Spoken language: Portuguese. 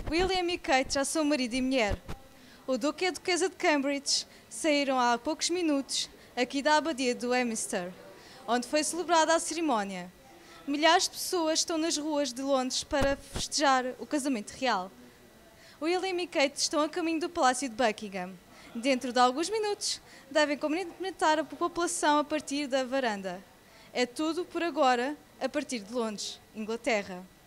William e Kate já são marido e mulher. O Duque e a Duquesa de Cambridge saíram há poucos minutos aqui da abadia do Westminster, onde foi celebrada a cerimónia. Milhares de pessoas estão nas ruas de Londres para festejar o casamento real. William e Kate estão a caminho do Palácio de Buckingham. Dentro de alguns minutos, devem cumprimentar a população a partir da varanda. É tudo por agora, a partir de Londres, Inglaterra.